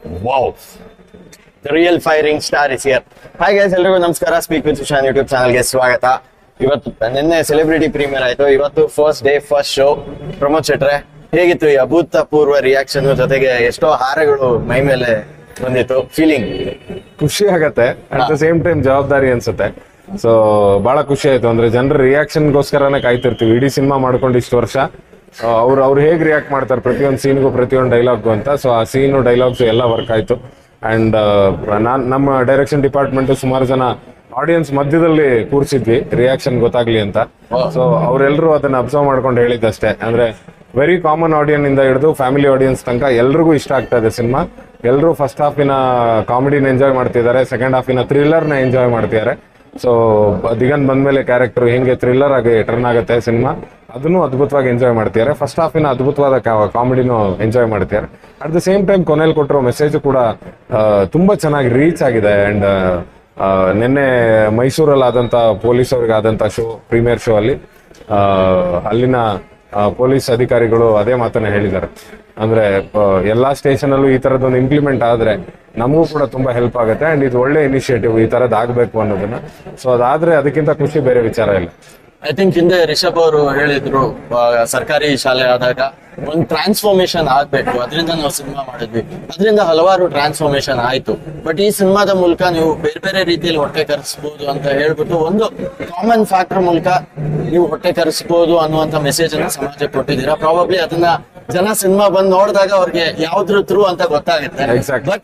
Wow. The real firing star is here. Hi guys, ಎಲ್ರಿಗೂ ನಮಸ್ಕಾರ. Speak with Sushant YouTube ಚಾನಲ್ಗೆ ಸ್ವಾಗತ. ಇವತ್ತು ನಿನ್ನೆ ಸೆಲೆಬ್ರಿಟಿ ಪ್ರೀಮಿಯರ್ ಆಯ್ತು. ಇವತ್ತು first day first show. Pramod ಶೆಟ್ರೆ, ಹೇಗಿತ್ತು ಈ ಅಭೂತಪೂರ್ವ ರಿಯಾಕ್ಷನ್ ಜೊತೆಗೆ ಎಷ್ಟೋ ಹಾರಗಳು ಮೈ ಮೇಲೆ ಬಂದಿತ್ತು? ಫೀಲಿಂಗ್ ಖುಷಿ ಆಗತ್ತೆ, ಅಟ್ ದ ಸೇಮ್ ಟೈಮ್ ಜವಾಬ್ದಾರಿ ಅನ್ಸುತ್ತೆ. ಸೊ ಬಹಳ ಖುಷಿ ಆಯ್ತು. ಅಂದ್ರೆ ಜನರ ರಿಯಾಕ್ಷನ್ಗೋಸ್ಕರನೇ ಕಾಯ್ತಿರ್ತೀವಿ ಇಡೀ ಸಿನಿಮಾ ಮಾಡ್ಕೊಂಡು ಇಷ್ಟು ವರ್ಷ. ಅವ್ರು ಹೇಗೆ ರಿಯಾಕ್ಟ್ ಮಾಡ್ತಾರೆ ಪ್ರತಿಯೊಂದು ಸೀನ್ಗೂ ಪ್ರತಿಯೊಂದು ಡೈಲಾಗ್ಗೂ ಅಂತ. ಸೊ ಆ ಸೀನು ಡೈಲಾಗ್ಸ್ ಎಲ್ಲ ವರ್ಕ್ ಆಯ್ತು. ಅಂಡ್ ನಮ್ಮ ಡೈರೆಕ್ಷನ್ ಡಿಪಾರ್ಟ್ಮೆಂಟ್ ಸುಮಾರು ಜನ ಆಡಿಯನ್ಸ್ ಮಧ್ಯದಲ್ಲಿ ಕೂರಿಸಿದ್ವಿ ರಿಯಾಕ್ಷನ್ ಗೊತ್ತಾಗ್ಲಿ ಅಂತ. ಸೊ ಅವರೆಲ್ಲರೂ ಅದನ್ನ ಅಬ್ಸರ್ವ್ ಮಾಡ್ಕೊಂಡು ಹೇಳಿದ್ದಷ್ಟೇ. ಅಂದ್ರೆ ವೆರಿ ಕಾಮನ್ ಆಡಿಯನ್ಸ್ ಇಂದ ಹಿಡಿದು ಫ್ಯಾಮಿಲಿ ಆಡಿಯನ್ಸ್ ತನಕ ಎಲ್ರಿಗೂ ಇಷ್ಟ ಆಗ್ತಾ ಇದೆ ಸಿನಿಮಾ. ಎಲ್ಲರೂ ಫಸ್ಟ್ ಹಾಫಿನ ಕಾಮಿಡಿನ ಎಂಜಾಯ್ ಮಾಡ್ತಿದ್ದಾರೆ, ಸೆಕೆಂಡ್ ಹಾಫಿನ ಥ್ರಿಲ್ಲರ್ನ ಎಂಜಾಯ್ ಮಾಡ್ತಿದ್ದಾರೆ. ಸೊ ದಿಗಂತ್ ಬಂದ್ಮೇಲೆ ಕ್ಯಾರೆಕ್ಟರ್ ಹೆಂಗೆ ಥ್ರಿಲ್ಲರ್ ಆಗಿ ಟರ್ನ್ ಆಗುತ್ತೆ ಸಿನಿಮಾ, ಅದನ್ನು ಅದ್ಭುತವಾಗಿ ಎಂಜಾಯ್ ಮಾಡ್ತಿದ್ದಾರೆ. ಫಸ್ಟ್ ಹಾಫಿನ ಅದ್ಭುತವಾದ ಕಾಮಿಡಿನೂ ಎಂಜಾಯ್ ಮಾಡ್ತಿದ್ದಾರೆ. ಅಟ್ ದ ಸೇಮ್ ಟೈಮ್ ಕೊನೆಯಲ್ಲಿ ಕೊಟ್ಟಿರೋ ಮೆಸೇಜ್ ಕೂಡ ತುಂಬಾ ಚೆನ್ನಾಗಿ ರೀಚ್ ಆಗಿದೆ. ಅಂಡ್ ನಿನ್ನೆ ಮೈಸೂರಲ್ಲಿ ಆದಂತ ಪೊಲೀಸ್ ಅವ್ರಿಗೆ ಆದಂತ ಶೋ, ಪ್ರೀಮಿಯರ್ ಶೋ ಅಲ್ಲಿ ಅಲ್ಲಿನ ಪೊಲೀಸ್ ಅಧಿಕಾರಿಗಳು ಅದೇ ಮಾತನ್ನ ಹೇಳಿದ್ದಾರೆ. ಅಂದ್ರೆ ಎಲ್ಲಾ ಸ್ಟೇಷನ್ ಅಲ್ಲೂ ಈ ತರದೊಂದು ಇಂಪ್ಲಿಮೆಂಟ್ ಆದ್ರೆ ನಮಗೂ ಕೂಡ ತುಂಬಾ ಹೆಲ್ಪ್ ಆಗುತ್ತೆ. ಅಂಡ್ ಇದು ಒಳ್ಳೆ ಇನಿಷಿಯೇಟಿವ್, ಈ ತರದ್ ಆಗ್ಬೇಕು ಅನ್ನೋದನ್ನ. ಸೊ ಅದಾದ್ರೆ ಅದಕ್ಕಿಂತ ಖುಷಿ ಬೇರೆ ವಿಚಾರ ಇಲ್ಲ. ಐ ಥಿಂಕ್ ಹಿಂದೆ ರಿಷಬ್ ಅವರು ಹೇಳಿದ್ರು, ಸರ್ಕಾರಿ ಶಾಲೆ ಆದಾಗ ಒಂದು ಟ್ರಾನ್ಸ್ಫಾರ್ಮೇಶನ್ ಆಗ್ಬೇಕು, ಅದರಿಂದ ನಾವು ಸಿನಿಮಾ ಮಾಡಿದ್ವಿ. ಅದರಿಂದ ಹಲವಾರು ಟ್ರಾನ್ಸ್ಫಾರ್ಮೇಶನ್ ಆಯ್ತು. ಬಟ್ ಈ ಸಿನಿಮಾದ ಮೂಲಕ ನೀವು ಬೇರೆ ಬೇರೆ ರೀತಿಯಲ್ಲಿ ಹೊಟ್ಟೆ ಕರೆಸಬಹುದು ಅಂತ ಹೇಳ್ಬಿಟ್ಟು ಒಂದು ಕಾಮನ್ ಫ್ಯಾಕ್ಟರ್ ಮೂಲಕ ನೀವು ಹೊಟ್ಟೆ ಕರೆಸಬಹುದು ಅನ್ನುವಂತ ಮೆಸೇಜ್ ಅನ್ನ ಸಮಾಜಕ್ಕೆ ಕೊಟ್ಟಿದ್ದೀರಾ. ಪ್ರಾಬಬ್ಲಿ ಅದನ್ನ ಜನ ಸಿನಿಮಾ ಬಂದು ನೋಡಿದಾಗ ಅವ್ರಿಗೆ ಯಾವ್ದ್ರ ಥ್ರೂ ಅಂತ ಗೊತ್ತಾಗುತ್ತೆ. ಬಟ್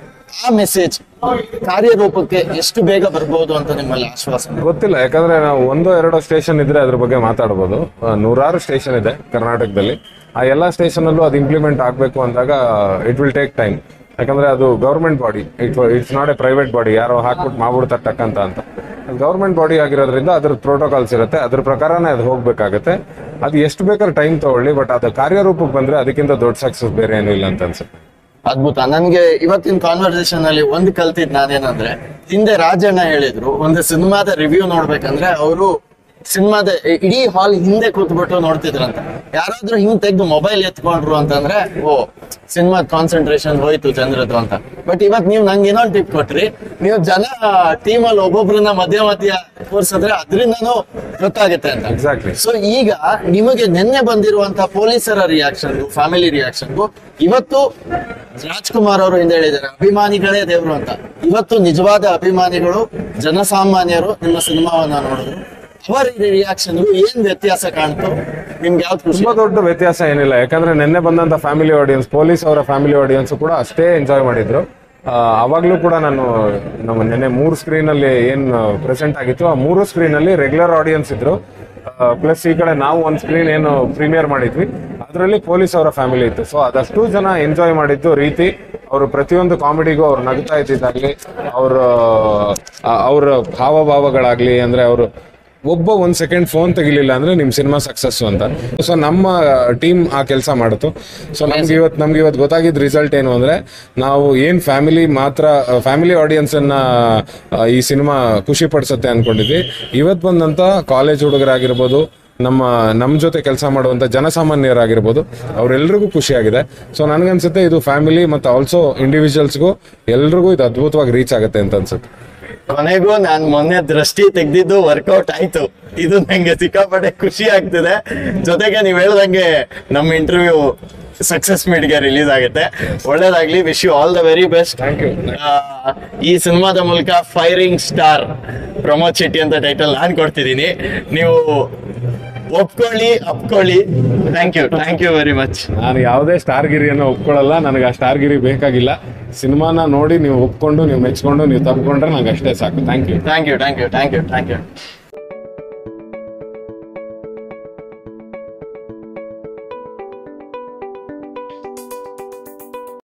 ಆ ಮೆಸೇಜ್ ಕಾರ್ಯರೂಪಕ್ಕೆ ಎಷ್ಟು ಬೇಗ ಬರ್ಬೋದು ಅಂತ ನಿಮ್ಮಲ್ಲಿ ಆಶ್ವಾಸ? ಗೊತ್ತಿಲ್ಲ, ಯಾಕಂದ್ರೆ ನಾವು ಒಂದೋ ಎರಡೋ ಸ್ಟೇಷನ್ ಇದ್ರೆ ಅದ್ರ ಬಗ್ಗೆ ಮಾತಾಡ್ಬೋದು. ನೂರಾರು ಸ್ಟೇಷನ್ ಇದೆ ಕರ್ನಾಟಕದಲ್ಲಿ. ಆ ಎಲ್ಲಾ ಸ್ಟೇಷನ್ ಅಲ್ಲೂ ಅದು ಇಂಪ್ಲಿಮೆಂಟ್ ಆಗ್ಬೇಕು ಅಂದಾಗ ಇಟ್ ವಿಲ್ ಟೇಕ್ ಟೈಮ್. ಯಾಕಂದ್ರೆ ಅದು government body, it's not a private body. ಯಾರೋ ಹಾಕ್ಬಿಟ್ಟು ಮಾಡ್ಬಿಡ್ತಾರೆ ಟಕ್ಕಂತ ಅಂತ. ಗವರ್ಮೆಂಟ್ ಬಾಡಿ ಆಗಿರೋದ್ರಿಂದ ಅದ್ರ ಪ್ರೋಟೋಕಾಲ್ಸ್ ಇರುತ್ತೆ, ಅದ್ರ ಪ್ರಕಾರನೇ ಅದು ಹೋಗ್ಬೇಕಾಗತ್ತೆ. ಅದು ಎಷ್ಟು ಬೇಕಾದ್ರೆ ಟೈಮ್ ತಗೊಳ್ಳಿ, ಬಟ್ ಅದು ಕಾರ್ಯರೂಪಕ್ಕೆ ಬಂದ್ರೆ ಅದಕ್ಕಿಂತ ದೊಡ್ಡ ಸಕ್ಸಸ್ ಬೇರೆ ಏನೂ ಇಲ್ಲ ಅಂತ ಅನ್ಸುತ್ತೆ. ಅದ್ಭುತ. ನನ್ಗೆ ಇವತ್ತಿನ ಕಾನ್ವರ್ಸೇಷನ್ ಅಲ್ಲಿ ಒಂದು ಕಲ್ತಿದ್ ನಾನೇನಂದ್ರೆ, ಹಿಂದೆ ರಾಜಣ್ಣ ಹೇಳಿದ್ರು, ಒಂದು ಸಿನಿಮಾದ ರಿವ್ಯೂ ನೋಡ್ಬೇಕಂದ್ರೆ ಅವರು ಸಿನಿಮಾದ ಇಡೀ ಹಾಲ್ ಹಿಂದೆ ಕೂತ್ಬಿಟ್ಟು ನೋಡ್ತಿದ್ರಂತ. ಯಾರಾದ್ರೂ ಹಿಂಗ್ ತೆಗ್ದು ಮೊಬೈಲ್ ಎತ್ಕೊಂಡ್ರು ಅಂತಂದ್ರೆ ಓ ಸಿನಿಮಾದ ಕಾನ್ಸಂಟ್ರೇಷನ್ ಹೋಯ್ತು ಜನರದ್ದು ಅಂತ. ಬಟ್ ಇವತ್ ನೀವು ನಂಗೆ ಇನ್ನೊಂದು ಟಿಪ್ ಕೊಟ್ರಿ, ನೀವು ಜನ ಟೀಮಲ್ಲಿ ಒಬ್ಬೊಬ್ರನ್ನ ಮಧ್ಯ ತೋರ್ಸಿದ್ರೆ ಅದರಿಂದನೂ ಗೊತ್ತಾಗುತ್ತೆ ಅಂತ. ಎಕ್ಸಾಕ್ಟ್ಲಿ. ಸೊ ಈಗ ನಿಮಗೆ ನಿನ್ನೆ ಬಂದಿರುವಂತ ಪೊಲೀಸರ ರಿಯಾಕ್ಷನ್ಗೂ ಫ್ಯಾಮಿಲಿ ರಿಯಾಕ್ಷನ್ಗೂ ಇವತ್ತು ರಾಜ್ಕುಮಾರ್ ಅವರು ಹಿಂದೆ ಹೇಳಿದ್ದಾರೆ ಅಭಿಮಾನಿಗಳೇ ದೇವ್ರು ಅಂತ. ಇವತ್ತು ನಿಜವಾದ ಅಭಿಮಾನಿಗಳು ಜನಸಾಮಾನ್ಯರು ನಿಮ್ಮ ಸಿನಿಮಾವನ್ನ ನೋಡಿದ್ರು, ಅವರ ರಿಯಾಕ್ಷನ್ ಏನ್ ವ್ಯತ್ಯಾಸ ಕಾಣ್ತು ನಿಮ್ಗೆ? ಯಾವ್ದು ಖುಷಿ? ತುಂಬಾ ದೊಡ್ಡ ವ್ಯತ್ಯಾಸ ಏನಿಲ್ಲ, ಯಾಕಂದ್ರೆ ನಿನ್ನೆ ಬಂದಂತ ಫ್ಯಾಮಿಲಿ ಆಡಿಯನ್ಸ್, ಪೊಲೀಸ್ ಅವರ ಫ್ಯಾಮಿಲಿ ಆಡಿಯನ್ಸ್ ಕೂಡ ಅಷ್ಟೇ ಎಂಜಾಯ್ ಮಾಡಿದ್ರು. ಅವಾಗ್ಲೂ ಕೂಡ ನಾನು ನಮ್ಮ ನಿನ್ನೆ 3 ಸ್ಕ್ರೀನ್ ಅಲ್ಲಿ ಏನ್ ಪ್ರೆಸೆಂಟ್ ಆಗಿತ್ತು, ಆ 3 ಸ್ಕ್ರೀನ್ ಅಲ್ಲಿ ರೆಗ್ಯುಲರ್ ಆಡಿಯನ್ಸ್ ಇದ್ರು. ಪ್ಲಸ್ ಈ ಕಡೆ ನಾವು ಒಂದು ಸ್ಕ್ರೀನ್ ಏನು ಪ್ರೀಮಿಯರ್ ಮಾಡಿದ್ವಿ, ಅದರಲ್ಲಿ ಪೊಲೀಸ್ ಅವರ ಫ್ಯಾಮಿಲಿ ಇತ್ತು. ಸೊ ಅದಷ್ಟು ಜನ ಎಂಜಾಯ್ ಮಾಡಿದ್ದು ರೀತಿ, ಅವರು ಪ್ರತಿಯೊಂದು ಕಾಮಿಡಿಗೂ ಅವ್ರು ನಗ್ತಾ ಇದ್ದಿದ್ದಾಗ್ಲಿ, ಅವ್ರ ಹಾವಭಾವಗಳಾಗ್ಲಿ, ಅಂದ್ರೆ ಅವರು ಒಬ್ಬ 1 ಸೆಕೆಂಡ್ ಫೋನ್ ತೆಗಿಲಿಲ್ಲ ಅಂದ್ರೆ ನಿಮ್ ಸಿನಿಮಾ ಸಕ್ಸಸ್ ಅಂತ. ಸೊ ನಮ್ಮ ಟೀಮ್ ಆ ಕೆಲಸ ಮಾಡಿತು. ಸೊ ನಮ್ಗೆ ಇವತ್ತು ಗೊತ್ತಾಗಿದ್ದ ರಿಸಲ್ಟ್ ಏನು ಅಂದ್ರೆ, ನಾವು ಏನ್ ಫ್ಯಾಮಿಲಿ ಆಡಿಯನ್ಸ್ ಅನ್ನ ಈ ಸಿನಿಮಾ ಖುಷಿ ಪಡಿಸುತ್ತೆ ಅನ್ಕೊಂಡಿದ್ವಿ. ಇವತ್ತು ಬಂದಂತ ಕಾಲೇಜ್ ಹುಡುಗರಾಗಿರ್ಬೋದು, ನಮ್ಮ ಜೊತೆ ಕೆಲಸ ಮಾಡುವಂತ ಜನಸಾಮಾನ್ಯರಾಗಿರ್ಬೋದು, ಅವರೆಲ್ಲರಿಗೂ ಖುಷಿಯಾಗಿದೆ. ಸೊ ನನ್ಗನ್ಸುತ್ತೆ ಇದು ಫ್ಯಾಮಿಲಿ ಮತ್ತು ಆಲ್ಸೋ ಇಂಡಿವಿಜುವಲ್ಸ್ಗೂ ಎಲ್ರಿಗೂ ಇದು ಅದ್ಭುತವಾಗಿ ರೀಚ್ ಆಗುತ್ತೆ ಅಂತ ಅನ್ಸುತ್ತೆ. ಕೊನೆಗೂ ನಾನ್ ಮೊನ್ನೆ ದೃಷ್ಟಿ ತೆಗ್ದಿದ್ದು ವರ್ಕೌಟ್ ಆಯ್ತು. ಇದು ನಂಗೆ ಸಿಕ್ಕಾಪಟ್ಟೆ ಖುಷಿ ಆಗ್ತಿದೆ. ಜೊತೆಗೆ ನೀವ್ ಹೇಳ್ದಂಗೆ ನಮ್ಮ ಇಂಟರ್ವ್ಯೂ ಸಕ್ಸಸ್ ಮೀಟ್ಗೆ ರಿಲೀಸ್ ಆಗುತ್ತೆ. ಒಳ್ಳೇದಾಗ್ಲಿ. Wish you all the very best. Thank you. ಈ ಸಿನಿಮಾದ ಮೂಲಕ ಫೈರಿಂಗ್ ಸ್ಟಾರ್ ಪ್ರಮೋದ್ ಶೆಟ್ಟಿ ಅಂತ ಟೈಟಲ್ ನಾನ್ ಕೊಡ್ತಿದ್ದೀನಿ. ನೀವು ಒಪ್ಕೊಳ್ಳಿ. Thank you very much. ನಾನು ಯಾವುದೇ ಸ್ಟಾರ್ಗಿರಿಯನ್ನು ಒಪ್ಕೊಳ್ಳಲ್ಲ, ನನಗೆ ಆ ಸ್ಟಾರ್ಗಿರಿ ಬೇಕಾಗಿಲ್ಲ. ಸಿನಿಮಾನ ನೋಡಿ ನೀವು ಒಪ್ಕೊಂಡು, ನೀವು ಮೆಚ್ಕೊಂಡು, ನೀವು ತಪ್ಪಿಕೊಂಡ್ರೆ ನಂಗೆ ಅಷ್ಟೇ ಸಾಕು. Thank you.